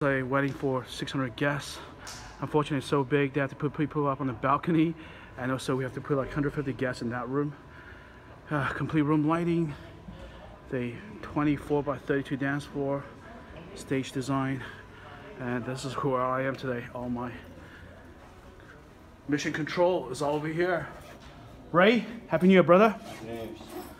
A wedding for 600 guests. Unfortunately, it's so big they have to put people up on the balcony, and also we have to put like 150 guests in that room. Complete room lighting, the 24 by 32 dance floor, stage design, and this is where I am today. All my mission control is all over here. Ray, Happy New Year, brother. Yes.